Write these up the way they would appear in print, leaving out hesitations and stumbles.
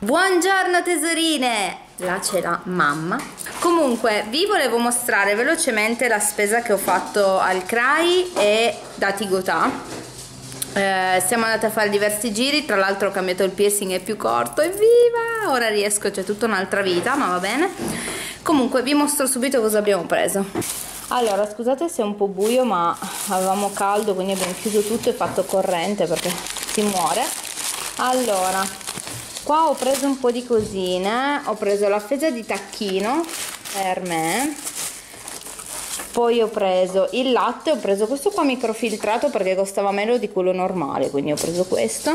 Buongiorno tesorine, là c'è la mamma. Comunque vi volevo mostrare velocemente la spesa che ho fatto al CRAI e da Tigotà. Siamo andate a fare diversi giri, tra l'altro ho cambiato il piercing, è più corto, evviva! Ora riesco, c'è tutta un'altra vita, ma va bene. Comunque vi mostro subito cosa abbiamo preso. Allora, scusate se è un po' buio, ma avevamo caldo, quindi abbiamo chiuso tutto e fatto corrente perché si muore. Allora, qua ho preso un po' di cosine, ho preso la fesa di tacchino per me, poi ho preso il latte, ho preso questo qua microfiltrato perché costava meno di quello normale, quindi ho preso questo,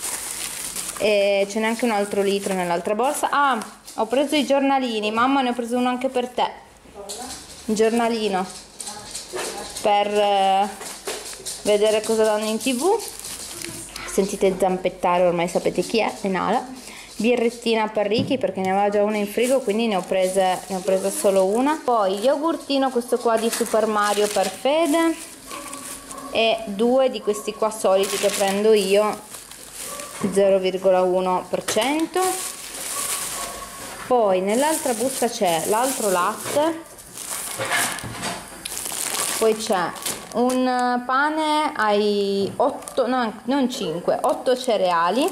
e ce n'è anche un altro litro nell'altra borsa. Ah, ho preso i giornalini, mamma ne ho preso uno anche per te, un giornalino per vedere cosa danno in TV. Sentite zampettare, ormai sapete chi è, Nala. Birrettina per Ricky perché ne aveva già una in frigo, quindi ne ho presa solo una. Poi yogurtino, questo qua di Super Mario per Fede, e due di questi qua soliti che prendo io, 0,1%. poi nell'altra busta c'è l'altro latte, poi c'è un pane ai 8, no, non 5, 8 cereali,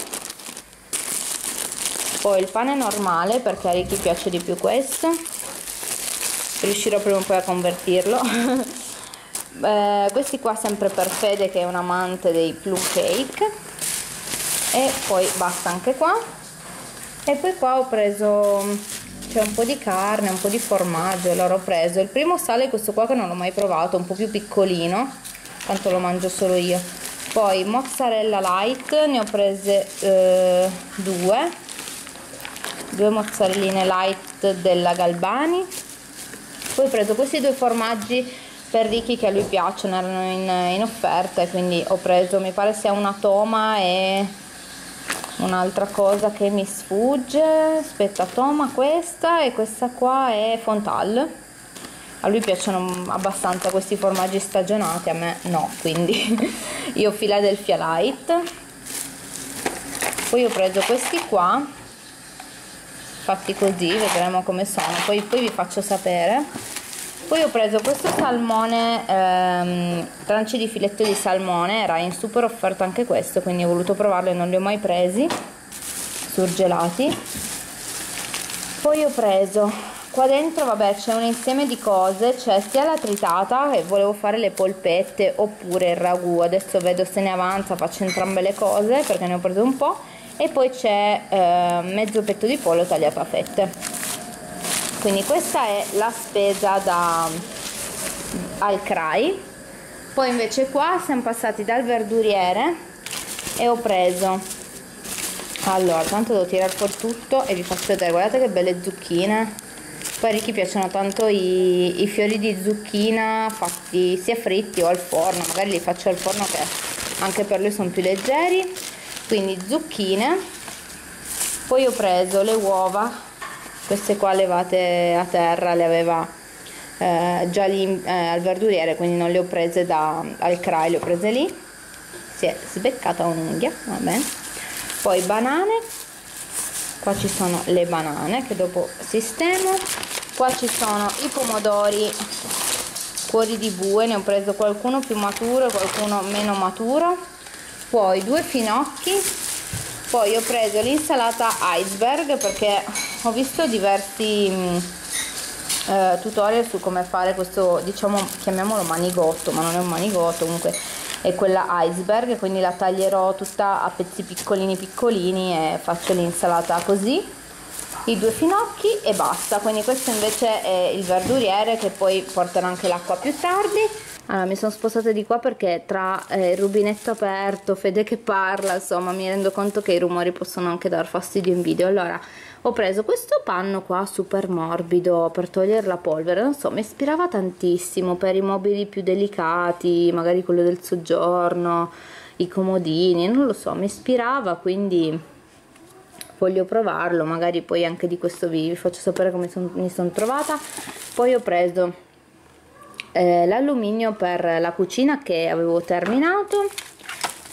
poi il pane normale perché a Ricky piace di più questo, riuscirò prima o poi a convertirlo. Questi qua sempre per Fede che è un amante dei plum cake, e poi basta anche qua. E poi qua ho preso, c'è un po' di carne, un po' di formaggio. Allora ho preso il primo sale, questo qua che non l'ho mai provato, un po' più piccolino, tanto lo mangio solo io. Poi mozzarella light, ne ho prese due mozzarelline light della Galbani. Poi ho preso questi due formaggi per Ricky che a lui piacciono, erano in offerta, e quindi ho preso, mi pare sia una toma e un'altra cosa che mi sfugge, aspetta, toma questa, e questa qua è Fontal. A lui piacciono abbastanza questi formaggi stagionati, a me no, quindi io Philadelphia Light. Poi ho preso questi qua fatti così, vedremo come sono, poi vi faccio sapere. Poi ho preso questo salmone, tranci di filetto di salmone, era in super offerta anche questo, quindi ho voluto provarlo e non li ho mai presi, surgelati. Poi ho preso, qua dentro vabbè c'è un insieme di cose, c'è sia la tritata, e volevo fare le polpette oppure il ragù, adesso vedo se ne avanza, faccio entrambe le cose perché ne ho preso un po'. E poi c'è mezzo petto di pollo tagliato a fette. Quindi questa è la spesa al CRAI. Poi invece qua siamo passati dal verduriere e ho preso, allora tanto devo tirare fuori tutto e vi faccio vedere, guardate che belle zucchine. Poi a Ricky piacciono tanto i fiori di zucchina fatti sia fritti o al forno, magari li faccio al forno che anche per lui sono più leggeri. Quindi zucchine. Poi ho preso le uova, queste qua levate a terra, le aveva già lì al verduriere, quindi non le ho prese al CRAI, le ho prese lì. Si è sbeccata un'unghia, va bene. Poi banane, qua ci sono le banane che dopo sistemo. Qua ci sono i pomodori cuori di bue, ne ho preso qualcuno più maturo e qualcuno meno maturo. Poi due finocchi. Poi ho preso l'insalata iceberg perché ho visto diversi tutorial su come fare questo, diciamo, chiamiamolo manigotto, ma non è un manigotto, comunque è quella iceberg, quindi la taglierò tutta a pezzi piccolini piccolini e faccio l'insalata così, i due finocchi e basta. Quindi questo invece è il verduriere, che poi porterà anche l'acqua più tardi. Allora, mi sono spostata di qua perché tra il rubinetto aperto, Fede che parla, insomma mi rendo conto che i rumori possono anche dar fastidio in video. Allora ho preso questo panno qua super morbido per togliere la polvere, non so, mi ispirava tantissimo per i mobili più delicati, magari quello del soggiorno, i comodini, non lo so, mi ispirava, quindi voglio provarlo, magari poi anche di questo vi faccio sapere come mi sono trovata. Poi ho preso l'alluminio per la cucina che avevo terminato,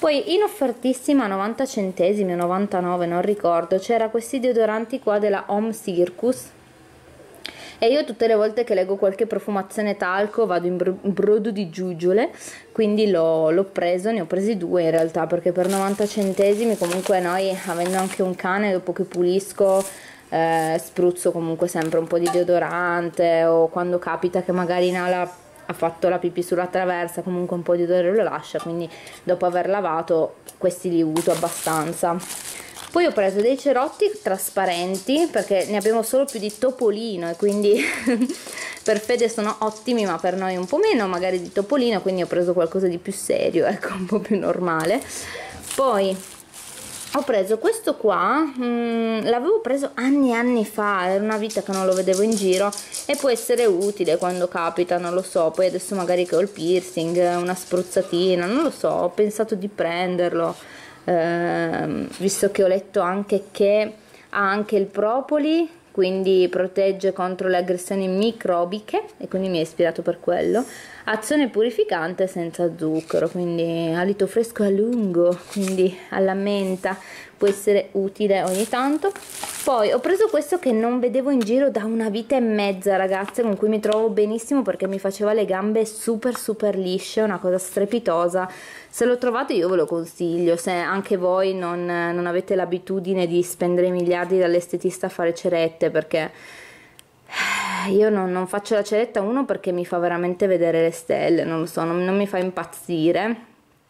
Poi in offertissima 90 centesimi o 99, non ricordo, c'era questi deodoranti qua della Home Circus, e io tutte le volte che leggo qualche profumazione talco vado in brodo di giuggiole, quindi l'ho preso, ne ho presi due in realtà, perché per 90 centesimi comunque noi, avendo anche un cane, dopo che pulisco spruzzo comunque sempre un po' di deodorante, o quando capita che magari Nala ha fatto la pipì sulla traversa, comunque un po' di odore lo lascia, quindi dopo aver lavato questi li uso abbastanza. Poi ho preso dei cerotti trasparenti, perché ne abbiamo solo più di Topolino, e quindi per Fede sono ottimi, ma per noi un po' meno magari di Topolino, quindi ho preso qualcosa di più serio, ecco, un po' più normale. Poi ho preso questo qua, l'avevo preso anni e anni fa, era una vita che non lo vedevo in giro, e può essere utile quando capita, non lo so. Poi adesso magari che ho il piercing, una spruzzatina, non lo so, ho pensato di prenderlo, visto che ho letto anche che ha anche il propoli, quindi protegge contro le aggressioni microbiche, e quindi mi è ispirato per quello. Azione purificante senza zucchero, quindi alito fresco a lungo, quindi alla menta, può essere utile ogni tanto. Poi ho preso questo che non vedevo in giro da una vita e mezza, ragazze, con cui mi trovo benissimo perché mi faceva le gambe super super lisce, una cosa strepitosa. Se lo trovate io ve lo consiglio, se anche voi non avete l'abitudine di spendere miliardi dall'estetista a fare cerette, perché io non faccio la ceretta, uno perché mi fa veramente vedere le stelle, non lo so, non mi fa impazzire.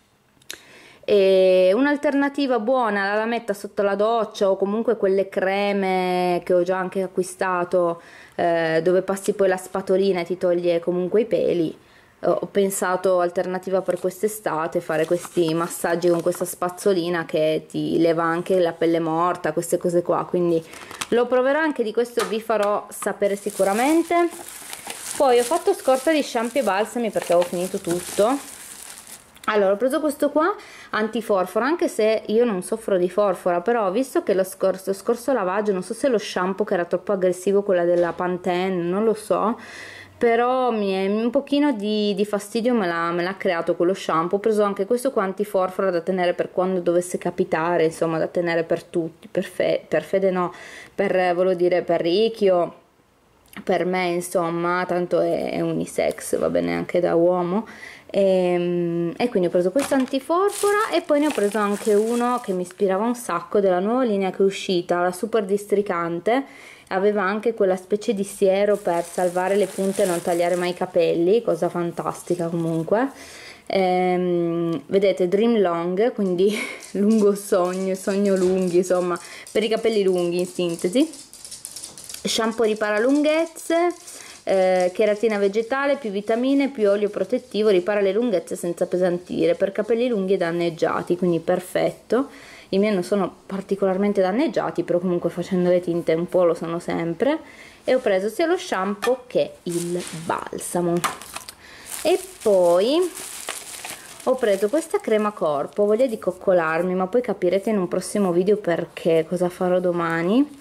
E un'alternativa buona la lametta sotto la doccia, o comunque quelle creme che ho già anche acquistato, dove passi poi la spatolina e ti toglie comunque i peli. Ho pensato, alternativa per quest'estate, fare questi massaggi con questa spazzolina che ti leva anche la pelle morta, queste cose qua, quindi lo proverò, anche di questo vi farò sapere sicuramente. Poi ho fatto scorta di shampoo e balsami perché avevo finito tutto. Allora ho preso questo qua antiforfora, anche se io non soffro di forfora, però visto che lo scorso lavaggio, non so se lo shampoo che era troppo aggressivo, quella della Pantene, non lo so, però mi è un pochino di fastidio me l'ha creato quello shampoo. Ho preso anche questo qua antiforfora da tenere per quando dovesse capitare, insomma, da tenere per tutti, per Fede no, volevo dire per Ricchio, per me insomma, tanto è unisex, va bene anche da uomo. E quindi ho preso questo antiforfora, e poi ne ho preso anche uno che mi ispirava un sacco, della nuova linea che è uscita, la super districante. Aveva anche quella specie di siero per salvare le punte e non tagliare mai i capelli, cosa fantastica comunque. Vedete, Dream Long, quindi lungo sogno lunghi, insomma, per i capelli lunghi in sintesi. Shampoo ripara lunghezze, cheratina vegetale, più vitamine, più olio protettivo, ripara le lunghezze senza appesantire, per capelli lunghi e danneggiati, quindi perfetto. I miei non sono particolarmente danneggiati, però comunque facendo le tinte un po' lo sono sempre. E ho preso sia lo shampoo che il balsamo. E poi ho preso questa crema corpo, ho voglia di coccolarmi, ma poi capirete in un prossimo video perché, cosa farò domani.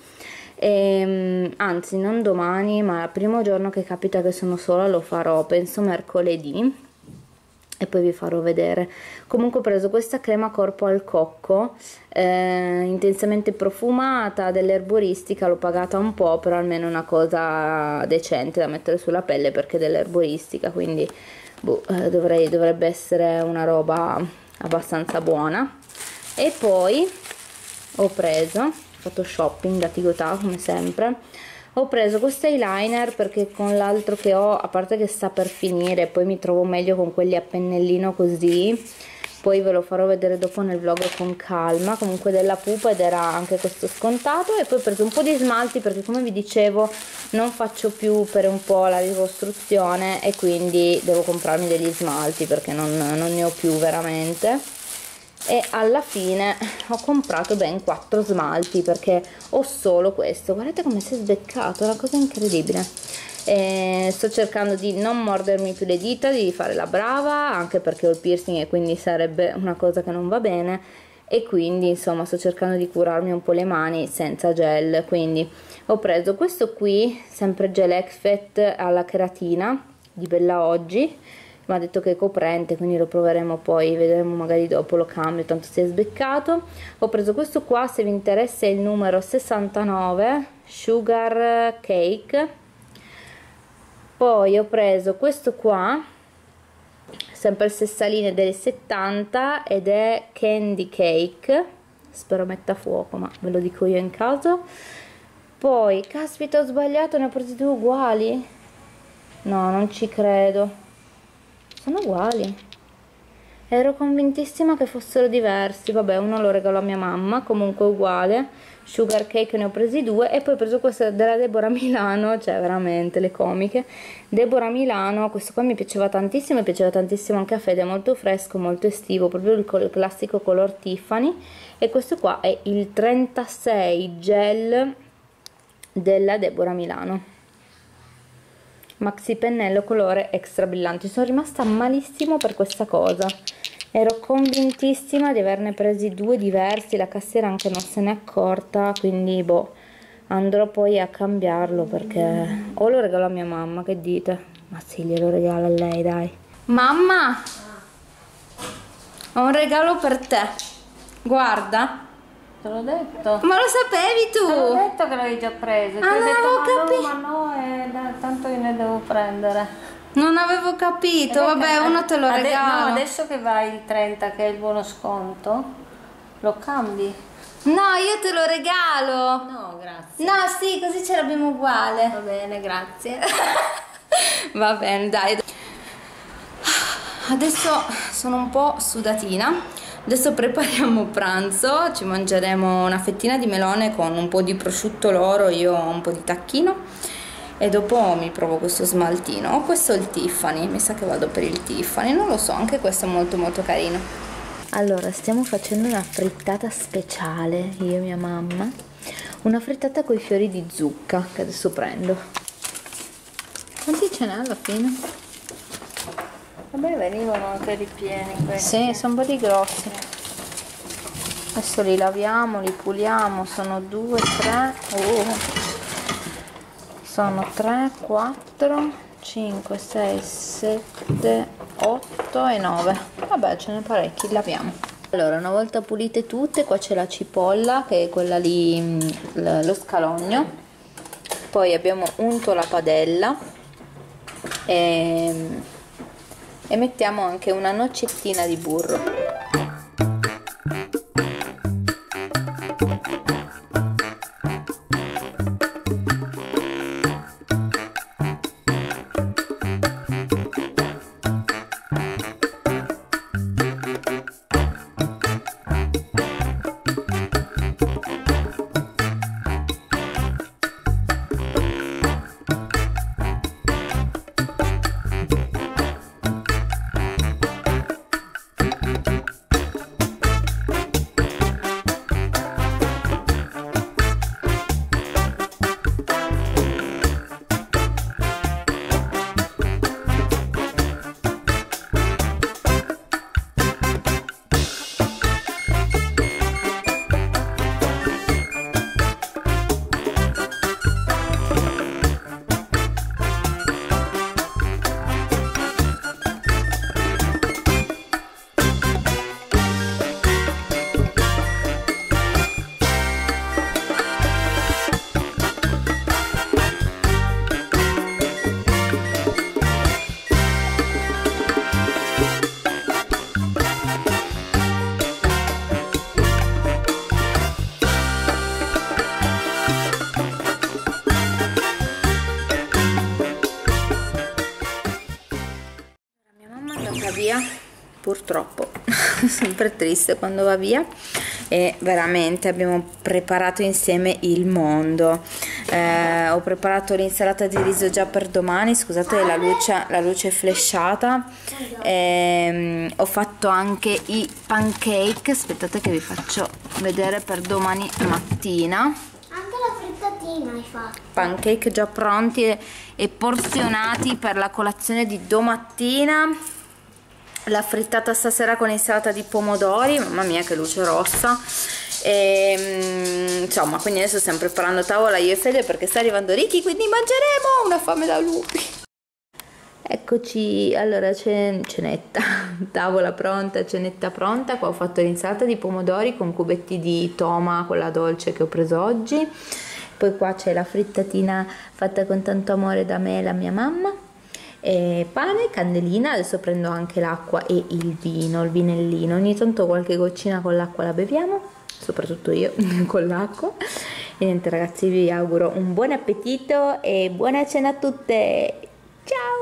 Anzi non domani, ma il primo giorno che capita che sono sola lo farò, penso mercoledì, e poi vi farò vedere. Comunque ho preso questa crema corpo al cocco, intensamente profumata, dell'erboristica, l'ho pagata un po', però almeno una cosa decente da mettere sulla pelle, perché dell'erboristica, quindi boh, dovrebbe essere una roba abbastanza buona. E poi ho fatto shopping da Tigotà come sempre. Ho preso questo eyeliner perché con l'altro che ho, a parte che sta per finire, poi mi trovo meglio con quelli a pennellino così, poi ve lo farò vedere dopo nel vlog con calma. Comunque della Pupa, ed era anche questo scontato. E poi ho preso un po' di smalti perché, come vi dicevo, non faccio più per un po' la ricostruzione, e quindi devo comprarmi degli smalti perché non ne ho più veramente. E alla fine ho comprato ben 4 smalti perché ho solo questo. Guardate come si è sbeccato, è una cosa incredibile. Sto cercando di non mordermi più le dita, di fare la brava, anche perché ho il piercing e quindi sarebbe una cosa che non va bene, e quindi insomma sto cercando di curarmi un po' le mani senza gel. Quindi ho preso questo qui, sempre gel Exfet alla cheratina di Bella Oggi, ma ha detto che è coprente, quindi lo proveremo poi, vedremo magari dopo, lo cambio, tanto si è sbeccato. Ho preso questo qua, se vi interessa è il numero 69, Sugar Cake. Poi ho preso questo qua, sempre il Sessaline del 70 ed è Candy Cake, spero metta a fuoco, ma ve lo dico io in caso. Poi, caspita, ho sbagliato, ne ho presi due uguali. No, non ci credo. Sono uguali. Ero convintissima che fossero diversi. Vabbè, uno lo regalo a mia mamma, comunque uguale. Sugar Cake ne ho presi due. E poi ho preso questo della Deborah Milano, cioè veramente le comiche. Deborah Milano, questo qua mi piaceva tantissimo, anche a Fede, è molto fresco, molto estivo, proprio il classico color Tiffany. E questo qua è il 36 gel della Deborah Milano, maxi pennello colore extra brillante. Sono rimasta malissimo per questa cosa, ero convintissima di averne presi due diversi, la cassiera anche non se n'è accorta, quindi boh, andrò poi a cambiarlo perché o lo regalo a mia mamma, che dite? Ma sì, glielo regalo a lei, dai. Mamma, ho un regalo per te, guarda. Te l'ho detto. Ma lo sapevi tu? Te l'ho detto che l'avevi già preso. Ah, non avevo capito. Ma no, tanto io ne devo prendere. Non avevo capito, vabbè, uno te lo regalo. No, adesso che vai il 30, che è il buono sconto, lo cambi. No, io te lo regalo. No, grazie. No, sì, così ce l'abbiamo uguale. Va bene, grazie. Va bene, dai. Adesso sono un po' sudatina. Adesso prepariamo pranzo, ci mangeremo una fettina di melone con un po' di prosciutto loro, io ho un po' di tacchino e dopo mi provo questo smaltino. Oh, questo è il Tiffany, mi sa che vado per il Tiffany, non lo so, anche questo è molto molto carino. Allora, stiamo facendo una frittata speciale, io e mia mamma, una frittata con i fiori di zucca che adesso prendo. Quanti ce n'è alla fine? Vabbè, venivano anche ripieni questi. Sì, sono belli grossi. Adesso li laviamo, li puliamo, sono 2, 3, sono 3, 4, 5, 6, 7, 8 e 9. Vabbè, ce ne parecchi, laviamo. Allora, una volta pulite tutte, qua c'è la cipolla, che è quella lì, lo scalogno. Poi abbiamo unto la padella e mettiamo anche una noccettina di burro. Via, purtroppo sempre triste quando va via, e veramente abbiamo preparato insieme il mondo. Ho preparato l'insalata di riso già per domani, scusate la luce è flashata. Ho fatto anche i pancake, aspettate che vi faccio vedere, per domani mattina. Anche la frittatina hai fatto. Pancake già pronti e porzionati per la colazione di domattina. La frittata stasera con insalata di pomodori, mamma mia che luce rossa. Insomma, quindi adesso stiamo preparando tavola io e Fede perché sta arrivando Ricky, quindi mangeremo, una fame da lupi. Eccoci, allora cenetta, tavola pronta, cenetta pronta. Qua ho fatto l'insalata di pomodori con cubetti di toma, quella dolce che ho preso oggi. Poi qua c'è la frittatina fatta con tanto amore da me e la mia mamma. E pane, candelina, adesso prendo anche l'acqua e il vinellino. Ogni tanto qualche goccina con l'acqua la beviamo, soprattutto io con l'acqua. E niente ragazzi, vi auguro un buon appetito e buona cena a tutte. Ciao!